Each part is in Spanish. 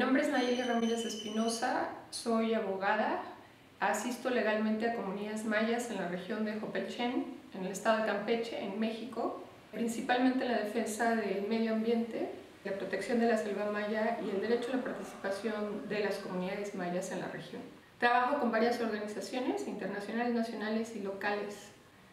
nombre es Nayeli Ramírez Espinosa, soy abogada, asisto legalmente a comunidades mayas en la región de Jopelchen, en el estado de Campeche, en México, principalmente en la defensa del medio ambiente, la protección de la selva maya y el derecho a la participación de las comunidades mayas en la región. Trabajo con varias organizaciones internacionales, nacionales y locales.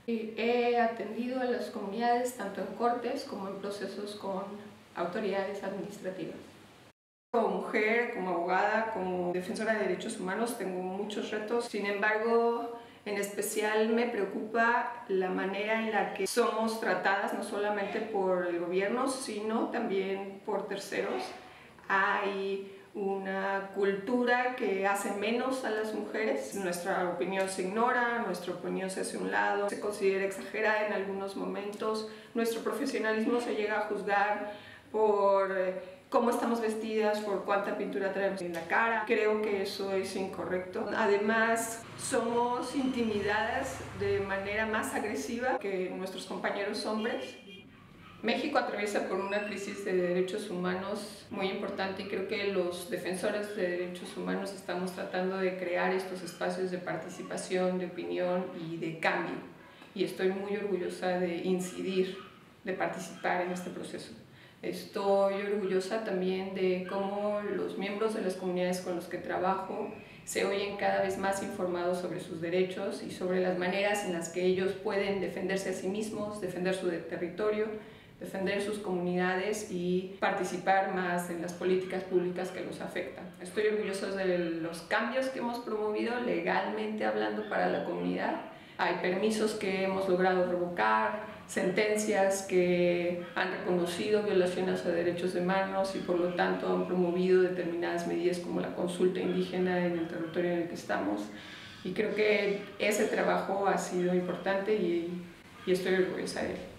He atendido a las comunidades tanto en cortes como en procesos con autoridades administrativas. Como mujer, como abogada, como defensora de derechos humanos tengo muchos retos, sin embargo, en especial me preocupa la manera en la que somos tratadas no solamente por el gobierno, sino también por terceros. Hay una cultura que hace menos a las mujeres, nuestra opinión se ignora, nuestra opinión se hace a un lado, se considera exagerada en algunos momentos, nuestro profesionalismo se llega a juzgar por cómo estamos vestidas, por cuánta pintura traemos en la cara. Creo que eso es incorrecto. Además, somos intimidadas de manera más agresiva que nuestros compañeros hombres. México atraviesa por una crisis de derechos humanos muy importante y creo que los defensores de derechos humanos estamos tratando de crear estos espacios de participación, de opinión y de cambio. Y estoy muy orgullosa de incidir, de participar en este proceso. Estoy orgullosa también de cómo los miembros de las comunidades con los que trabajo se oyen cada vez más informados sobre sus derechos y sobre las maneras en las que ellos pueden defenderse a sí mismos, defender su territorio, defender sus comunidades y participar más en las políticas públicas que los afectan. Estoy orgullosa de los cambios que hemos promovido legalmente hablando para la comunidad. Hay permisos que hemos logrado revocar, sentencias que han reconocido violaciones a derechos humanos y por lo tanto han promovido determinadas medidas como la consulta indígena en el territorio en el que estamos. Y creo que ese trabajo ha sido importante y estoy orgullosa de él.